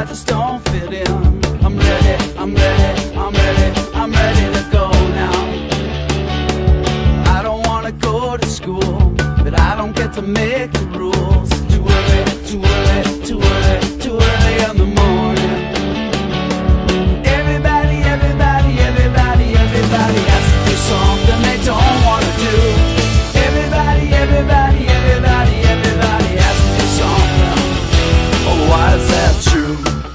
just don't fit in. I'm ready, I'm ready, I'm ready, I'm ready to go now. I don't wanna go to school, but I don't get to make the rules. Too early, too early, too early, too early in the morning. Everybody, everybody, everybody, everybody has to do something they don't wanna do. Everybody, everybody, everybody, everybody has to do something. Oh, why is that true?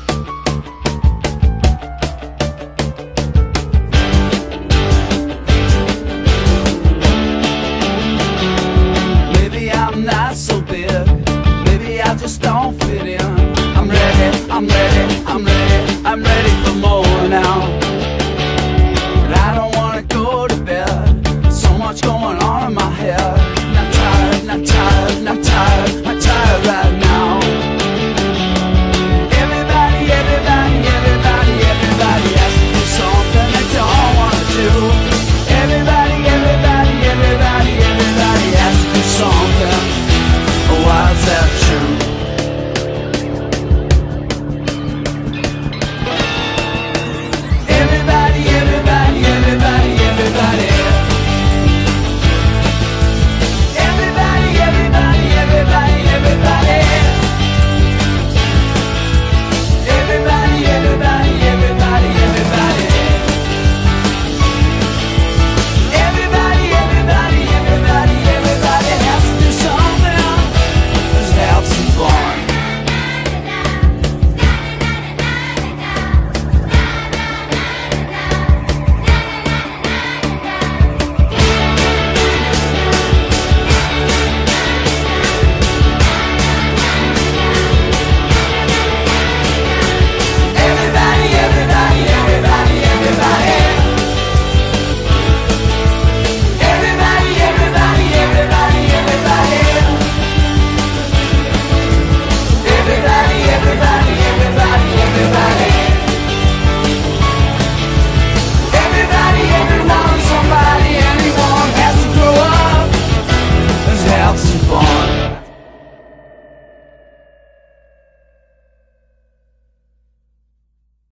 Maybe I'm not so big, maybe I just don't fit in. I'm ready, I'm ready, I'm ready, I'm ready for more now. But I don't wanna go to bed, so much going on in my head. Not tired, not tired, not tired